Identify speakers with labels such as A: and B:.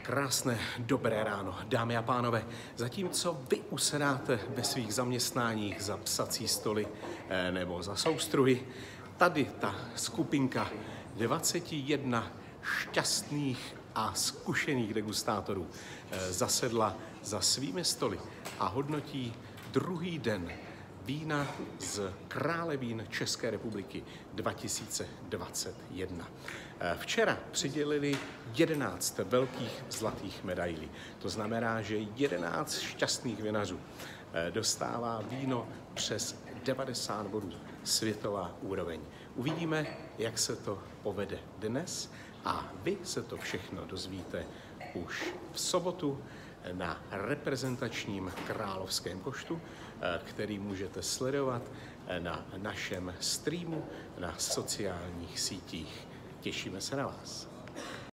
A: Krásné dobré ráno, dámy a pánové. Zatímco vy usedáte ve svých zaměstnáních za psací stoly nebo za soustruhy, tady ta skupinka 21 šťastných a zkušených degustátorů zasedla za svými stoly a hodnotí druhý den vína z Krále vín České republiky 2021. Včera přidělili 11 velkých zlatých medailí. To znamená, že 11 šťastných vinařů dostává víno přes 90 bodů. Světová úroveň. Uvidíme, jak se to povede dnes a vy se to všechno dozvíte už v sobotu na reprezentačním královském koštu, který můžete sledovat na našem streamu na sociálních sítích. Těšíme se na vás.